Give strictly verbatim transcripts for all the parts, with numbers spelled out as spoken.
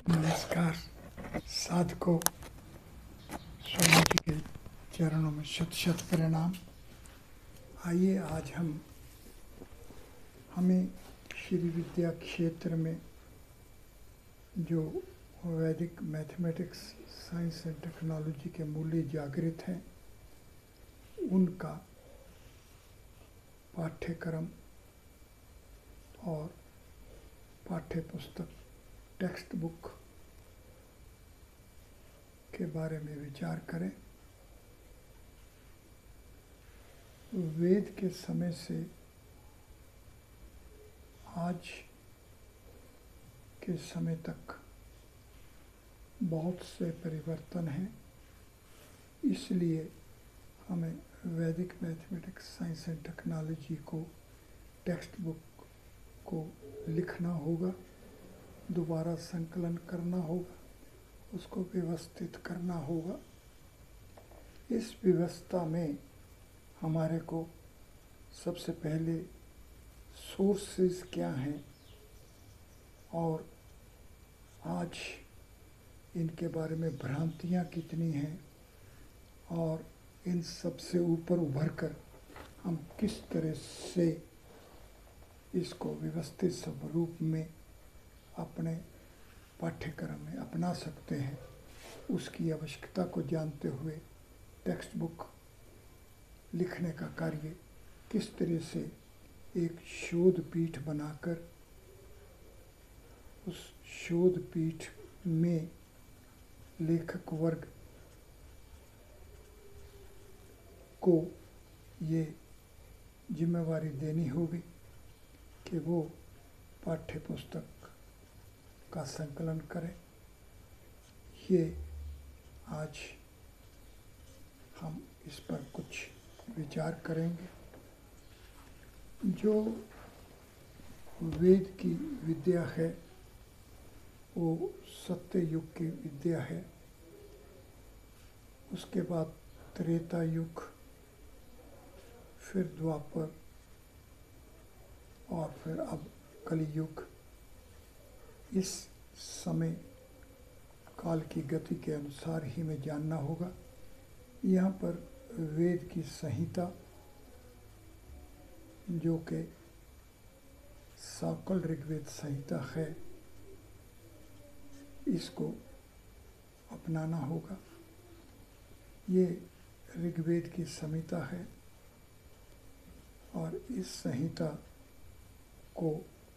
नमस्कार साधकों, स्वामी जी के चरणों में शत शत प्रणाम। आइए आज हम हमें श्री विद्या क्षेत्र में जो वैदिक मैथमेटिक्स, साइंस एंड टेक्नोलॉजी के मूल्य जागृत हैं, उनका पाठ्यक्रम और पाठ्य पुस्तक, टेक्स्ट बुक के बारे में विचार करें। वेद के समय से आज के समय तक बहुत से परिवर्तन हैं, इसलिए हमें वैदिक मैथमेटिक्स, साइंस एंड टेक्नोलॉजी को, टेक्स्ट बुक को लिखना होगा, दोबारा संकलन करना होगा, उसको व्यवस्थित करना होगा। इस व्यवस्था में हमारे को सबसे पहले सोर्सेस क्या हैं और आज इनके बारे में भ्रांतियाँ कितनी हैं और इन सब से ऊपर उभर कर हम किस तरह से इसको व्यवस्थित स्वरूप में अपने पाठ्यक्रम में अपना सकते हैं, उसकी आवश्यकता को जानते हुए टेक्स्ट बुक लिखने का कार्य किस तरह से एक शोध पीठ बनाकर उस शोध पीठ में लेखक वर्ग को ये जिम्मेवारी देनी होगी कि वो पाठ्य पुस्तक का संकलन करें। ये आज हम इस पर कुछ विचार करेंगे। जो वेद की विद्या है वो सत्य युग की विद्या है, उसके बाद त्रेता युग, फिर द्वापर और फिर अब कलियुग। इस समय काल की गति के अनुसार ही में जानना होगा। यहाँ पर वेद की संहिता जो कि साकल ऋग्वेद संहिता है, इसको अपनाना होगा। ये ऋग्वेद की संहिता है और इस संहिता को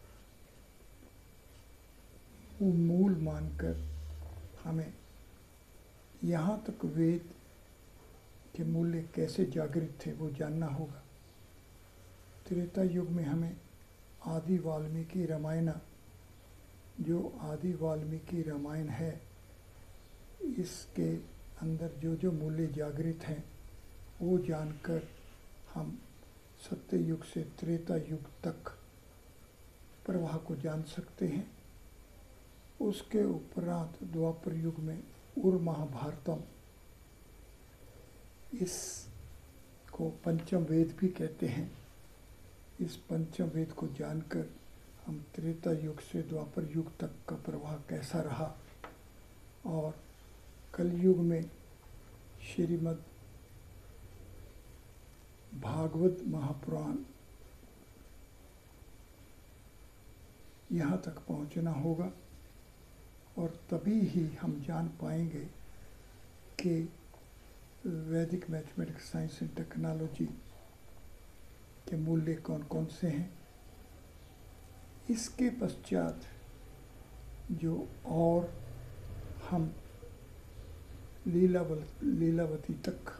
मूल मानकर हमें यहाँ तक वेद के मूल्य कैसे जागृत थे वो जानना होगा। त्रेता युग में हमें आदि वाल्मीकि रामायण, जो आदि वाल्मीकि रामायण है, इसके अंदर जो जो मूल्य जागृत हैं वो जानकर हम सत्य युग से त्रेता युग तक प्रवाह को जान सकते हैं। उसके उपरांत द्वापर युग में उर महाभारतम, इसको पंचम वेद भी कहते हैं। इस पंचम वेद को जानकर हम त्रेता युग से द्वापर युग तक का प्रवाह कैसा रहा और कलयुग में श्रीमद् भागवत महापुराण यहाँ तक पहुँचना होगा और तभी ही हम जान पाएंगे कि वैदिक मैथमेटिक्स, साइंस एंड टेक्नोलॉजी के मूल्य कौन कौन से हैं। इसके पश्चात जो और हम लीलावल लीलावती तक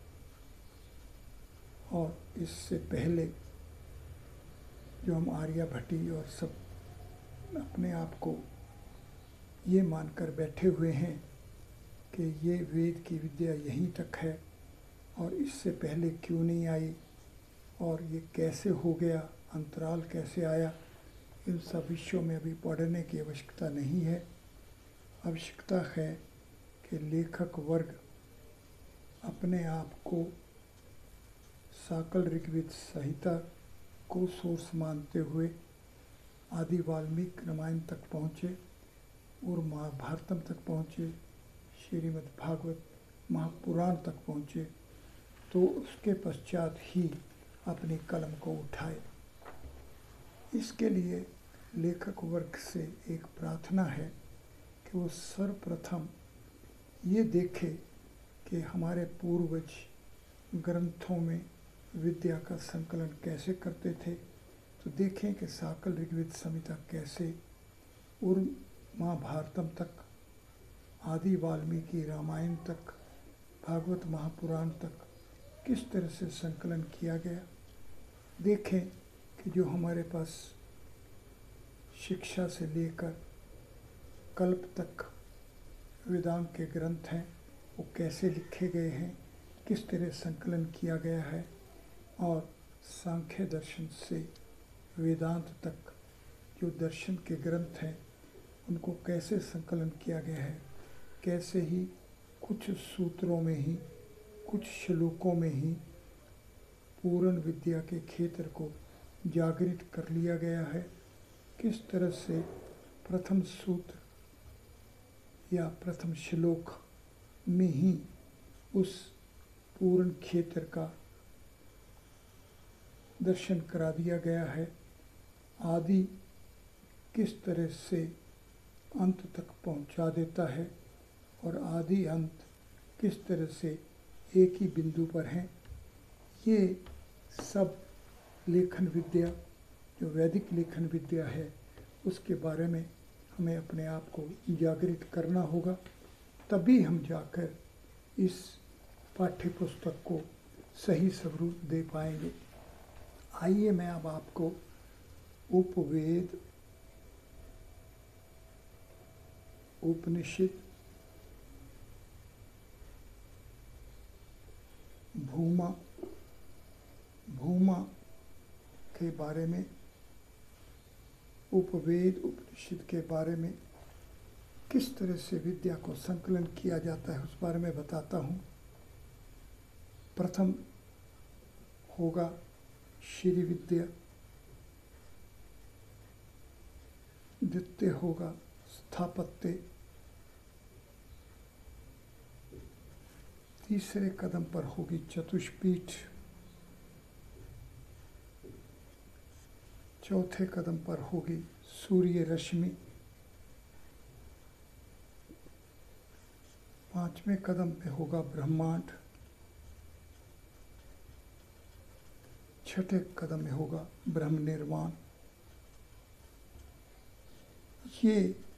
और इससे पहले जो हम आर्यभट्टी और सब अपने आप को ये मानकर बैठे हुए हैं कि ये वेद की विद्या यहीं तक है और इससे पहले क्यों नहीं आई और ये कैसे हो गया, अंतराल कैसे आया, इन सब विषयों में अभी पढ़ने की आवश्यकता नहीं है। आवश्यकता है कि लेखक वर्ग अपने आप को साकल ऋग्वेद संहिता को सोर्स मानते हुए आदि वाल्मीकि रामायण तक पहुँचे। और महाभारतम तक पहुँचे, श्रीमद् भागवत महापुराण तक पहुँचे, तो उसके पश्चात ही अपनी कलम को उठाए। इसके लिए लेखक वर्ग से एक प्रार्थना है कि वो सर्वप्रथम ये देखे कि हमारे पूर्वज ग्रंथों में विद्या का संकलन कैसे करते थे। तो देखें कि साकल ऋग्वेद संहिता कैसे और महाभारतम तक, आदि वाल्मीकि रामायण तक, भागवत महापुराण तक किस तरह से संकलन किया गया। देखें कि जो हमारे पास शिक्षा से लेकर कल्प तक वेदांत के ग्रंथ हैं वो कैसे लिखे गए हैं, किस तरह संकलन किया गया है, और सांख्य दर्शन से वेदांत तक जो दर्शन के ग्रंथ हैं उनको कैसे संकलन किया गया है, कैसे ही कुछ सूत्रों में ही, कुछ श्लोकों में ही पूर्ण विद्या के क्षेत्र को जागृत कर लिया गया है, किस तरह से प्रथम सूत्र या प्रथम श्लोक में ही उस पूर्ण क्षेत्र का दर्शन करा दिया गया है, आदि किस तरह से अंत तक पहुंचा देता है और आदि अंत किस तरह से एक ही बिंदु पर हैं। ये सब लेखन विद्या, जो वैदिक लेखन विद्या है, उसके बारे में हमें अपने आप को जागृत करना होगा, तभी हम जाकर इस पाठ्य पुस्तक को सही स्वरूप दे पाएंगे। आइए मैं अब आपको उपवेद, उपनिषद, भूमा भूमा के बारे में, उपवेद उपनिषद के बारे में किस तरह से विद्या को संकलन किया जाता है उस बारे में बताता हूँ। प्रथम होगा श्री विद्या, द्वितीय होगा स्थापत्य, तीसरे कदम पर होगी चतुष्पीठ, चौथे कदम पर होगी सूर्य रश्मि, पांचवें कदम पे होगा ब्रह्मांड, छठे कदम में होगा ब्रह्म निर्वाण। ये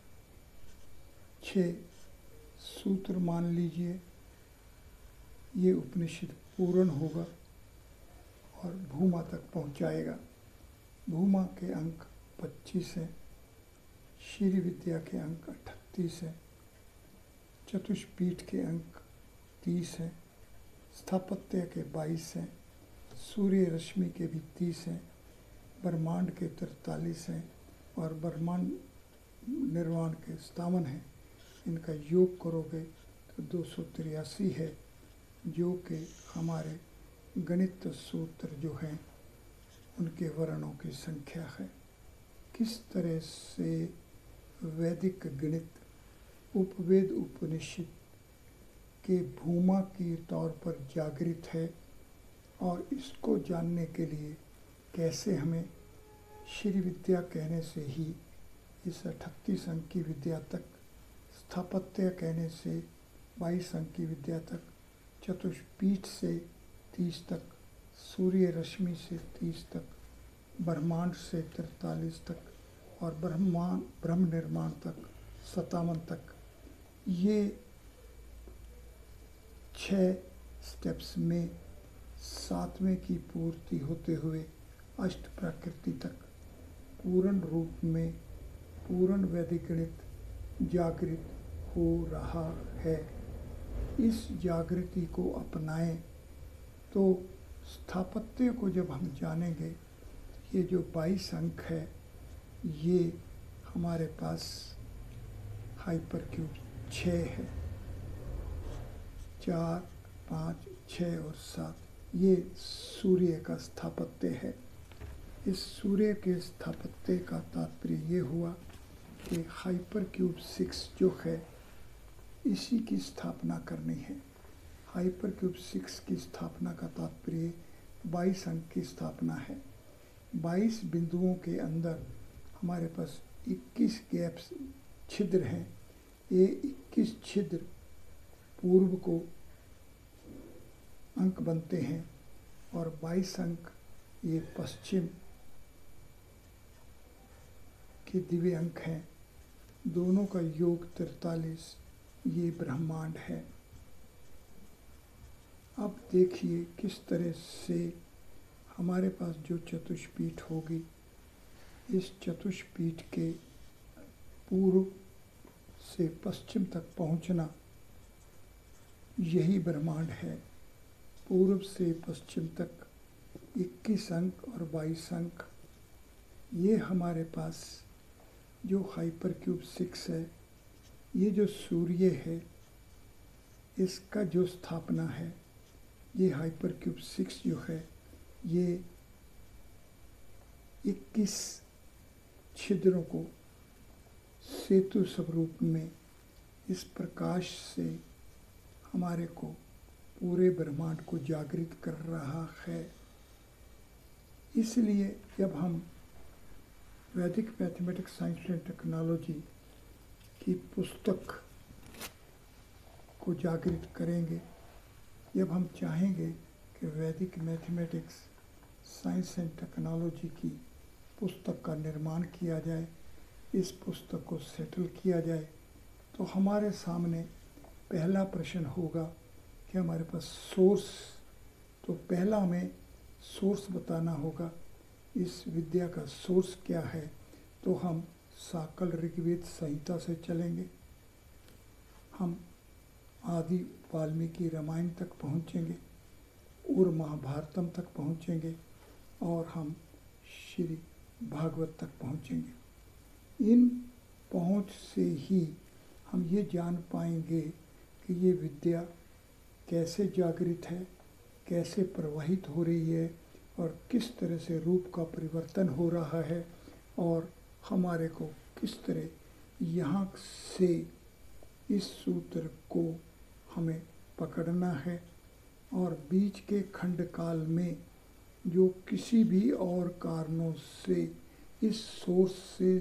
छह सूत्र मान लीजिए, ये उपनिषद पूर्ण होगा और भूमा तक पहुंचाएगा। भूमा के अंक पच्चीस हैं, श्री विद्या के अंक अठतीस हैं, चतुष्पीठ के अंक तीस हैं, स्थापत्य के बाईस हैं, सूर्य रश्मि के भी तीस हैं, ब्रह्मांड के तरतालीस हैं और ब्रह्मांड निर्वाण के सतावन हैं। इनका योग करोगे तो दो सौ तिरासी है, जो कि हमारे गणित सूत्र जो हैं उनके वर्णों की संख्या है। किस तरह से वैदिक गणित उपवेद उपनिषद के भूमा की तौर पर जागृत है, और इसको जानने के लिए कैसे हमें श्री विद्या कहने से ही इस अठतीस अंक की विद्या तक, स्थापत्य कहने से बाईस अंक की विद्या तक, चतुष्पीठ से तीस तक, सूर्य रश्मि से तीस तक, ब्रह्मांड से तिरतालीस तक और ब्रह्मांड ब्रह्म निर्माण तक सतावन तक, ये छः स्टेप्स में सातवें की पूर्ति होते हुए अष्ट प्रकृति तक पूर्ण रूप में पूर्ण वैदिक गणित जागृत हो रहा है। इस जागृति को अपनाएं तो स्थापत्य को जब हम जानेंगे, ये जो बाईस अंक है ये हमारे पास हाइपरक्यूब छः है, चार, पाँच, छः और सात, ये सूर्य का स्थापत्य है। इस सूर्य के स्थापत्य का तात्पर्य ये हुआ कि हाइपर क्यूब सिक्स जो है इसी की स्थापना करनी है। हाइपर क्यूब सिक्स की स्थापना का तात्पर्य बाईस अंक की स्थापना है। बाईस बिंदुओं के अंदर हमारे पास इक्कीस गैप्स छिद्र हैं। ये इक्कीस छिद्र पूर्व को अंक बनते हैं और बाईस अंक ये पश्चिम के दिव्य अंक हैं। दोनों का योग तिरतालीस, ये ब्रह्मांड है। अब देखिए किस तरह से हमारे पास जो चतुष्पीठ होगी, इस चतुष्पीठ के पूर्व से पश्चिम तक पहुंचना, यही ब्रह्मांड है। पूर्व से पश्चिम तक इक्कीस अंक और बाईस अंक, ये हमारे पास जो हाइपर क्यूब सिक्स है, ये जो सूर्य है इसका जो स्थापना है, ये हाइपर क्यूब सिक्स जो है ये इक्कीस छिद्रों को सेतु स्वरूप में इस प्रकाश से हमारे को पूरे ब्रह्मांड को जागृत कर रहा है। इसलिए जब हम वैदिक मैथमेटिक्स साइंस एंड टेक्नोलॉजी की पुस्तक को जागृत करेंगे, जब हम चाहेंगे कि वैदिक मैथमेटिक्स साइंस एंड टेक्नोलॉजी की पुस्तक का निर्माण किया जाए, इस पुस्तक को सेटल किया जाए, तो हमारे सामने पहला प्रश्न होगा कि हमारे पास सोर्स, तो पहला हमें सोर्स बताना होगा। इस विद्या का सोर्स क्या है? तो हम साकल ऋग्वेद संहिता से चलेंगे, हम आदि वाल्मीकि रामायण तक पहुँचेंगे और महाभारतम तक पहुँचेंगे और हम श्री भागवत तक पहुँचेंगे। इन पहुँच से ही हम ये जान पाएंगे कि ये विद्या कैसे जागृत है, कैसे प्रवाहित हो रही है और किस तरह से रूप का परिवर्तन हो रहा है और हमारे को किस तरह यहाँ से इस सूत्र को हमें पकड़ना है और बीच के खंड काल में जो किसी भी और कारणों से इस सोर्स से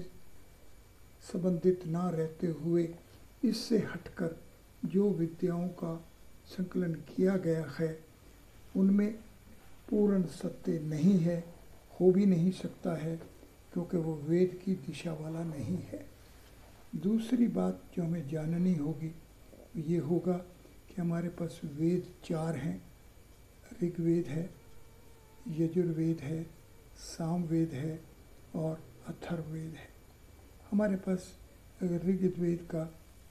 संबंधित ना रहते हुए इससे हटकर जो विद्याओं का संकलन किया गया है उनमें पूर्ण सत्य नहीं है, हो भी नहीं सकता है, क्योंकि वो वेद की दिशा वाला नहीं है। दूसरी बात जो हमें जाननी होगी ये होगा कि हमारे पास वेद चार हैं। ऋग्वेद है, यजुर्वेद है, सामवेद है और अथर्ववेद है। हमारे पास अगर ऋग्वेद का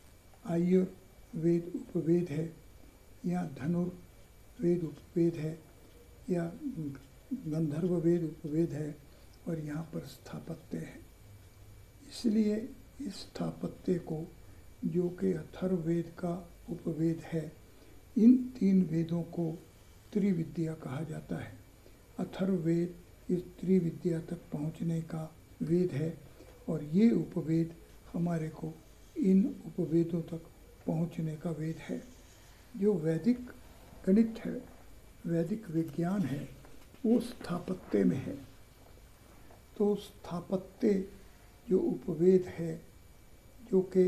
आयुर्वेद उपवेद है या धनुर्वेद उपवेद है या गंधर्ववेद उपवेद है और यहाँ पर स्थापत्य है। इसलिए इस स्थापत्य को, जो कि अथर्ववेद का उपवेद है, इन तीन वेदों को त्रिविद्या कहा जाता है। अथर्ववेद इस त्रिविद्या तक पहुँचने का वेद है और ये उपवेद हमारे को इन उपवेदों तक पहुँचने का वेद है। जो वैदिक गणित है, वैदिक विज्ञान है, वो स्थापत्य में है। तो स्थापत्य जो उपवेद है, जो कि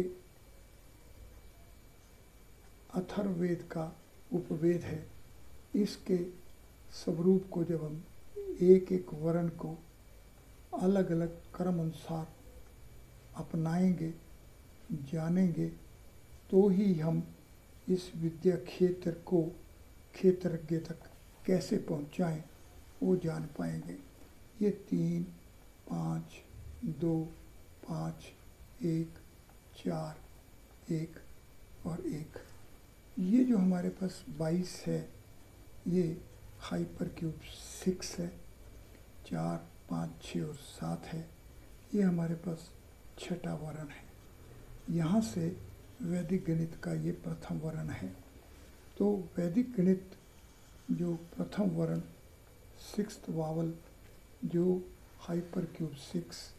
अथर्ववेद का उपवेद है, इसके स्वरूप को जब हम एक एक वर्ण को अलग अलग क्रम अनुसार अपनाएंगे, जानेंगे, तो ही हम इस विद्या क्षेत्र को क्षेत्रज्ञ तक कैसे पहुंचाएं वो जान पाएंगे। ये तीन, पाँच, दो, पाँच, एक, चार, एक और एक, ये जो हमारे पास बाईस है, ये हाइपर क्यूब सिक्स है। चार, पाँच, छः और सात है, ये हमारे पास छठा वर्ण है। यहाँ से वैदिक गणित का ये प्रथम वर्ण है। तो वैदिक गणित जो प्रथम वर्ण सिक्स्थ वावल जो हाइपर क्यूब सिक्स,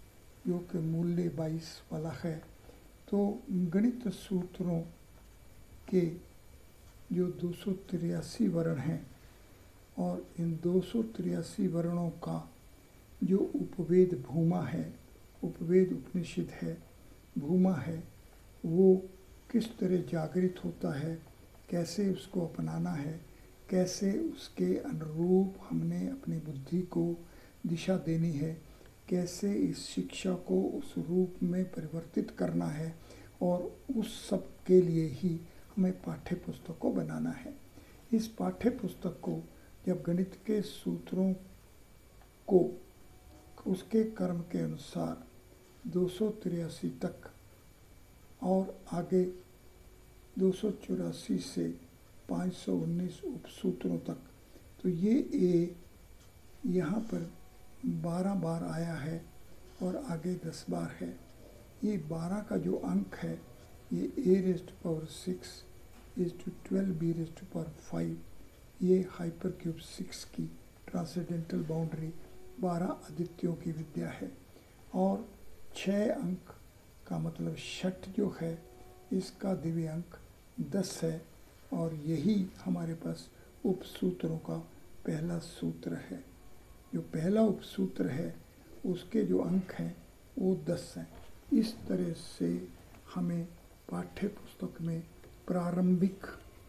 जो कि मूल्य बाईस वाला है। तो गणित सूत्रों के जो दो सौ तिरासी वर्ण हैं और इन दो सौ तिरासी वर्णों का जो उपवेद भूमा है, उपवेद उपनिषद है, भूमा है, वो किस तरह जागृत होता है, कैसे उसको अपनाना है, कैसे उसके अनुरूप हमने अपनी बुद्धि को दिशा देनी है, कैसे इस शिक्षा को उस रूप में परिवर्तित करना है, और उस सब के लिए ही हमें पाठ्य पुस्तक को बनाना है। इस पाठ्य पुस्तक को जब गणित के सूत्रों को उसके कर्म के अनुसार दो सौ तिरासी तक और आगे दो सौ चौरासी से पाँच सौ उन्नीस उपसूत्रों तक, तो ये ए यहाँ पर बारह बार आया है और आगे दस बार है। ये बारह का जो अंक है ये A raise to power six is to twelve B raise to power five, ये हाइपर क्यूब सिक्स की ट्रांसेंडेंटल बाउंड्री बारह आदित्यों की विद्या है। और छः अंक का मतलब छठ जो है इसका दिव्य अंक दस है, और यही हमारे पास उपसूत्रों का पहला सूत्र है। जो पहला उपसूत्र है उसके जो अंक हैं वो दस हैं। इस तरह से हमें पाठ्य पुस्तक में प्रारंभिक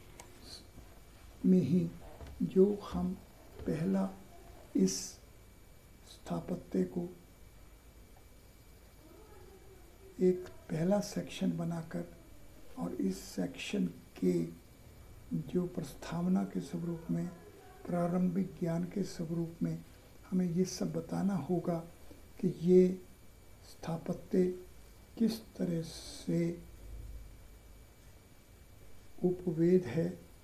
में ही जो हम पहला इस स्थापत्य को एक पहला सेक्शन बनाकर और इस सेक्शन के जो प्रस्तावना के स्वरूप में, प्रारंभिक ज्ञान के स्वरूप में हमें ये सब बताना होगा कि ये स्थापत्य किस तरह से उपवेद है,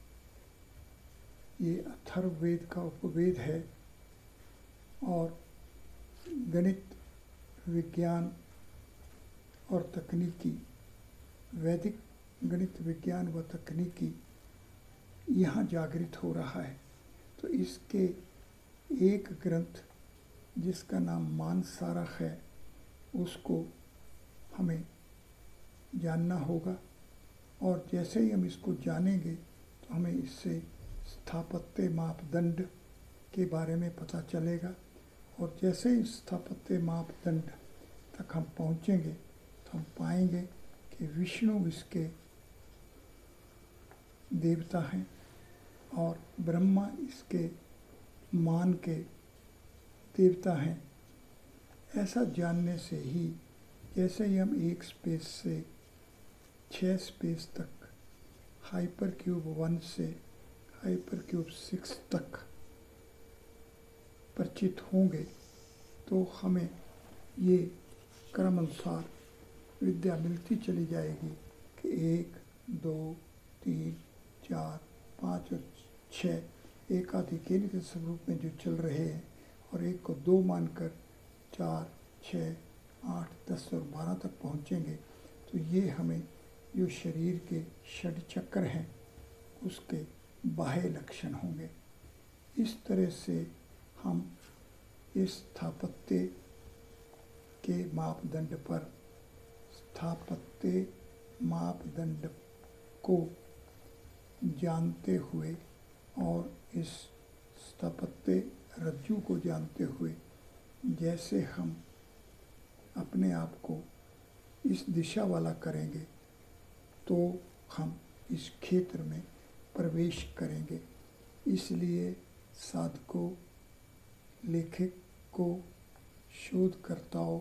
ये अथर्ववेद का उपवेद है, और गणित विज्ञान और तकनीकी, वैदिक गणित विज्ञान व तकनीकी यहाँ जागृत हो रहा है। तो इसके एक ग्रंथ जिसका नाम मानसारक है उसको हमें जानना होगा, और जैसे ही हम इसको जानेंगे तो हमें इससे स्थापत्य मापदंड के बारे में पता चलेगा, और जैसे ही स्थापत्य मापदंड तक हम पहुँचेंगे तो हम पाएंगे कि विष्णु इसके देवता हैं और ब्रह्मा इसके मान के देवता हैं। ऐसा जानने से ही जैसे ही हम एक स्पेस से छः स्पेस तक, हाइपर क्यूब वन से हाइपर क्यूब सिक्स तक परिचित होंगे तो हमें ये क्रम अनुसार विद्या मिलती चली जाएगी कि एक, दो, तीन, चार, पाँच और छः एकाधिकेरी के स्वरूप में जो चल रहे हैं, और एक को दो मानकर चार, छः, आठ, दस और बारह तक पहुँचेंगे तो ये हमें जो शरीर के षड चक्र हैं उसके बाह्य लक्षण होंगे। इस तरह से हम इस स्थापत्य के मापदंड पर स्थापत्य मापदंड को जानते हुए और इस स्थापत्य रज्जु को जानते हुए जैसे हम अपने आप को इस दिशा वाला करेंगे तो हम इस क्षेत्र में प्रवेश करेंगे। इसलिए साधकों, लेखक को, शोधकर्ताओं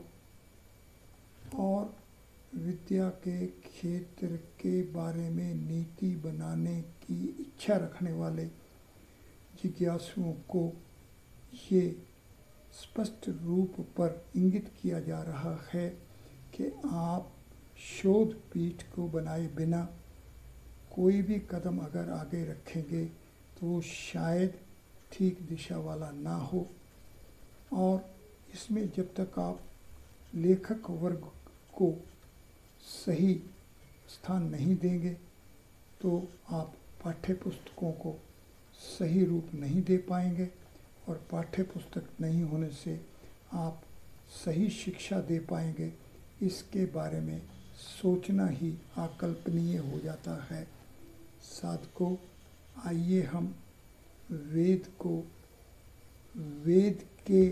और विद्या के क्षेत्र के बारे में नीति बनाने की इच्छा रखने वाले जिज्ञासुओं को ये स्पष्ट रूप पर इंगित किया जा रहा है कि आप शोध पीठ को बनाए बिना कोई भी कदम अगर आगे रखेंगे तो वो शायद ठीक दिशा वाला ना हो, और इसमें जब तक आप लेखक वर्ग को सही स्थान नहीं देंगे तो आप पाठ्य पुस्तकों को सही रूप नहीं दे पाएंगे, और पाठ्य पुस्तक नहीं होने से आप सही शिक्षा दे पाएंगे, इसके बारे में सोचना ही अकल्पनीय हो जाता है। साधकों, आइए हम वेद को वेद के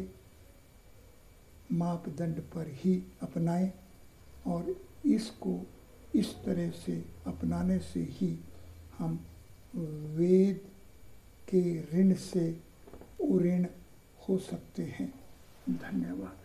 मापदंड पर ही अपनाएं और इसको इस तरह से अपनाने से ही हम वेद के ऋण से उऋण हो सकते हैं। धन्यवाद।